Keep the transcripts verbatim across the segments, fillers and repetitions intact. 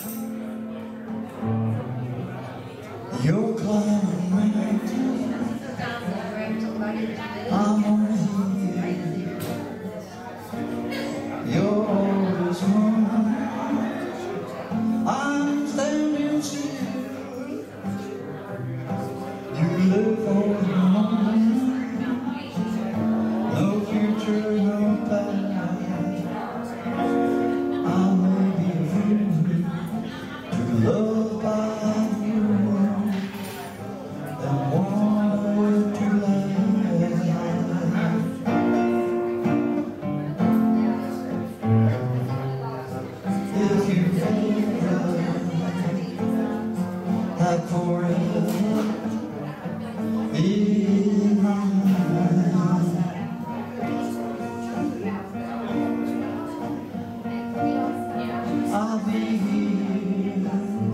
You're climbing, I'm on here. You're always home, I'm standing still. You live on home, no future, no past. I may be a fool to love by you. If you ever had forever in my mind, I'll be here.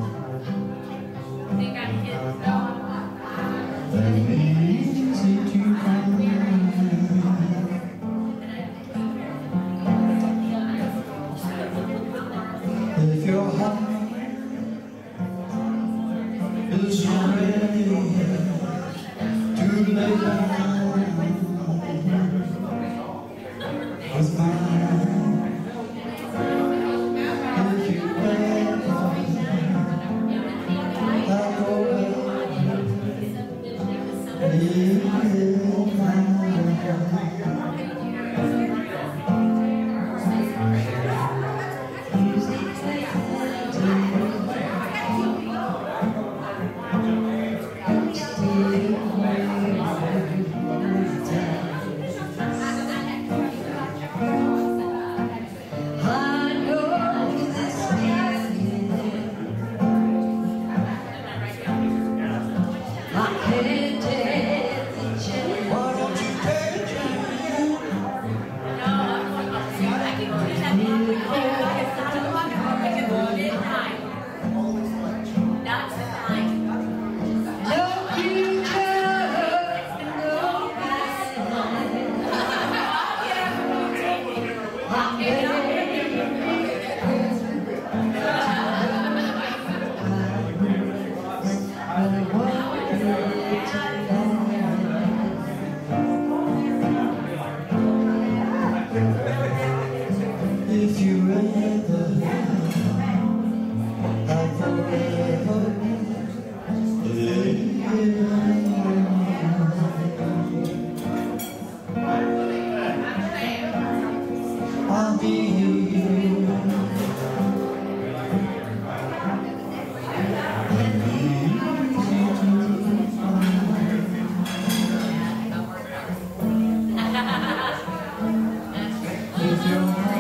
That easy to find. If your heart is ready to lay down with mine, if you ever have forever in my If you ever have forever, I'll be here. If you're